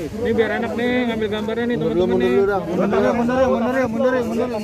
Ini biar enak nih ngambil gambarnya nih teman-teman nih. Mundur.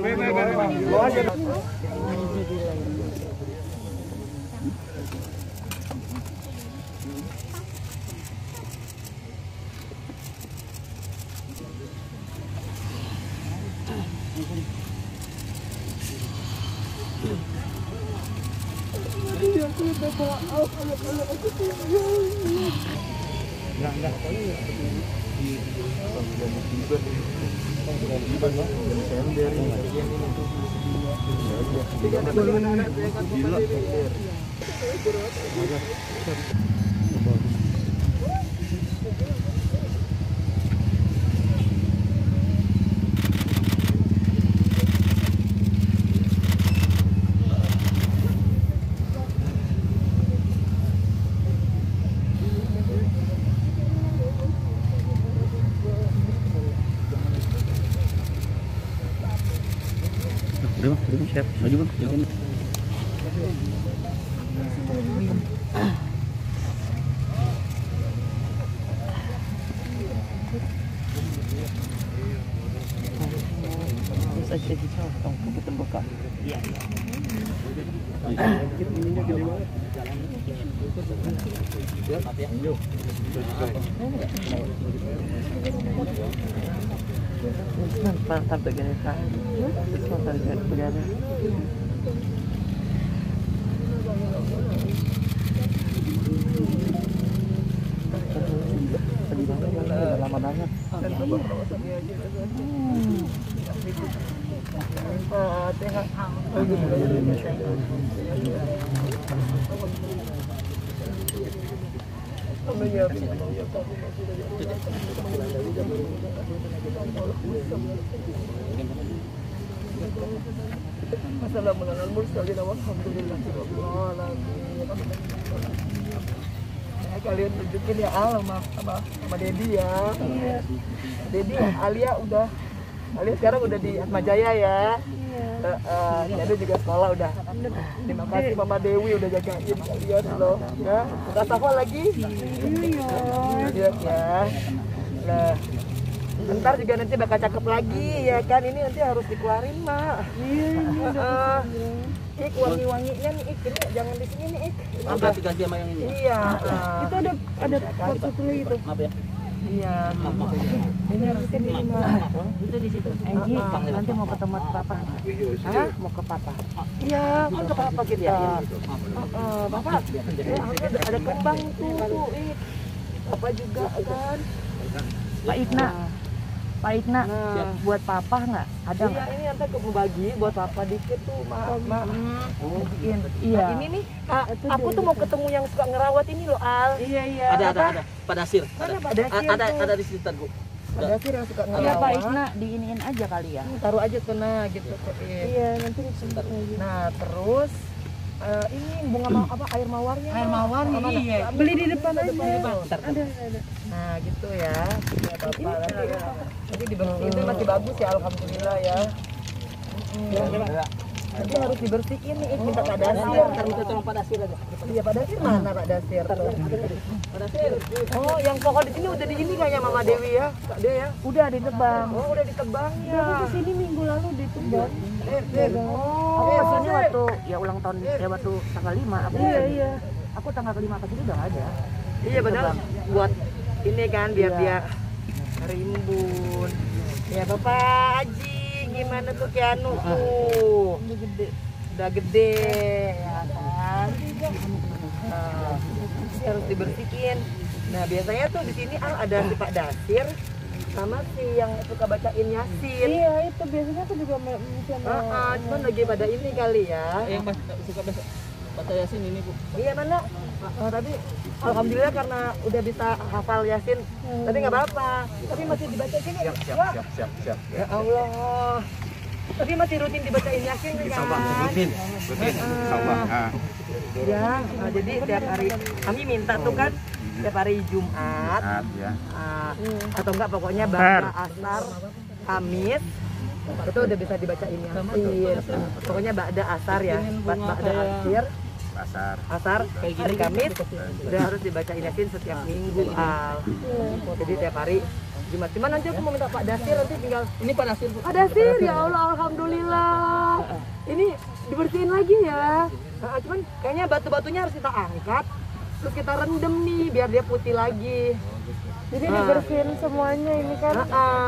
Udah siap, maju bang, jagain. Bisa jadi contoh untuk terbuka. Iya. Mantap begini kan, mantap begini. Udah lama banget. Assalamualaikum warahmatullahi wabarakatuh. Kalian tunjukin ya Al sama Dedi ya. Iya. Dedi Alia sekarang udah di Atmajaya ya. Iya. Ada juga sekolah udah. Terima kasih Mama Dewi udah jagain kalian loh. Ya. Kak Safa lagi? Iya ya. Nah, ntar juga nanti bakal cakep lagi ya kan, ini nanti harus dikeluarin Mak. Iya. Ik wangi-wanginya nih Ik, ini jangan di sini nih Ik. Berarti ganti sama yang ini. Iya. Itu ada foto dulu itu. Maaf ya. Iya. Ini harusnya di sini Mak. Itu di situ. Enggi, nanti mau ketemu Papa. Hah? Mau ke Papa. Iya, kan ke Papa kita. Bapak, ada kembang tuh Ik. Papa juga kan. Pak Itna, buat Papa nggak? Ada nggak? Iya, ini nanti aku mau bagi buat Papa dikit tuh, Mak. Iya. Ini nih, aku tuh mau ketemu yang suka ngerawat ini loh, Al. Iya. Ada. Pak Dasir. Ada di situ Bu. Pak Dasir yang suka ngerawat. Iya Pak Itna, diiniin aja kali ya. Taruh aja kena gitu. Iya, nanti sebentar. Nah, terus ini bunga air mawarnya. Air mawar iya. Beli di depan aja. Ada. Nah, gitu ya. Ya Bapak nanti dibersihin itu masih bagus ya, alhamdulillah ya. Nanti harus dibersihin nih, minta Pak Dasir. Minta tolong Pak Dasir aja. Iya, Pak Dasir mana Pak Dasir? Pak Dasir. Oh, yang pohon di sini udah di ini kayaknya Mama Dewi ya, Kak De ya. Udah ditebang. Oh, udah ditebang ya. Ke sini minggu lalu ditebang. Aku Oh, kesini waktu ya ulang tahun ya waktu tanggal 5. Iya. Aku tanggal 5 kesini udah nggak ada. Iya benar, buat ini kan biar rimbun. Ya Bapak Haji, gimana tuh Kianu tuh? Udah gede ya kan. Nah, harus dibersihin. Nah biasanya tuh di sini ada si Pak Dasir sama si yang suka bacain Yasin. Iya itu biasanya aku juga Cuman lagi pada ini kali ya. Yang suka baca Yasin ini Bu. Iya mana? Tadi alhamdulillah karena udah bisa hafal Yasin. Tadi nggak apa-apa. Tapi masih dibaca sini. Siap. Ya Allah. Tapi masih rutin dibacain Yasin kan? Rutin. Ya, jadi tiap hari kami minta tuh kan tiap hari Jumat. Ya. Atau enggak pokoknya Ba'da Asar, Kamis. Itu udah bisa dibacain Yasin. Pokoknya Ba'da Asar ya, Ba'da Asir. asar hari Kamis udah harus dibacain Yasin setiap minggu Al. Jadi tiap hari Jumat. Cuman nanti aku mau minta Pak Dasir nanti tinggal Ini Pak Nasir. Bu. Pak Dasir ya Allah alhamdulillah. Ini dibersihin lagi ya. Cuman kayaknya batu-batunya harus kita angkat terus kita rendem nih biar dia putih lagi. Jadi dibersihin semuanya ini kan.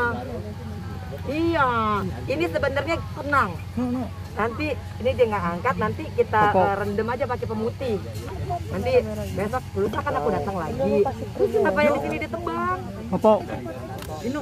Iya, ini sebenarnya tenang. Nanti ini dia nggak angkat, nanti kita rendem aja pakai pemutih. Nanti besok lusa kan aku datang lagi. Terus apa yang di sini ditebang? Apa? Ini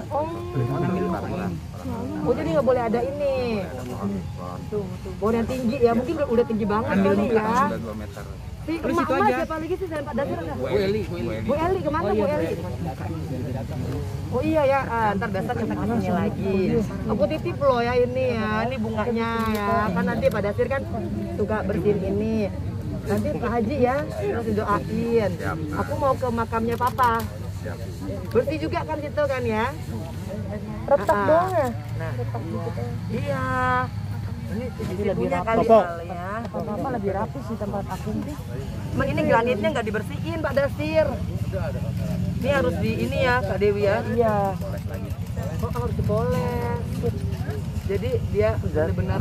oh jadi nggak boleh ada ini. Pohon yang tinggi ya, mungkin udah tinggi banget kali ya. Si emak-emak siapa lagi sih selain Pak Dasir ada? Bu Eli. Bu Eli kemana Bu Eli? Oh iya ya, ntar besok kita kesini lagi. Aku titip loh ya ini ya, ini bunganya ya. Kan nanti Pak Dasir kan suka bersihin ini. Nanti Pak Haji ya, harus didoain. Aku mau ke makamnya Papa. Bersih juga kan situ kan ya? Retak doang ya? Nah, Retak gitu kan. iya. Ini lebih lebih rapi. kali ya. Apa lebih rapi sih tempat aku nih. Cuman ini granitnya nggak dibersihin Pak Dasir. Ini harus di ini ya Kak Dewi ya. Iya. Oh harus dipoles. Jadi dia benar-benar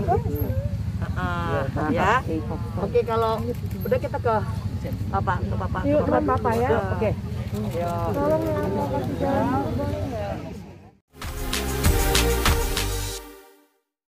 ya. Oke kalau udah kita ke Papa. Yuk tempat Papa ya. Oke. Tolong ya, mau kasih jalan.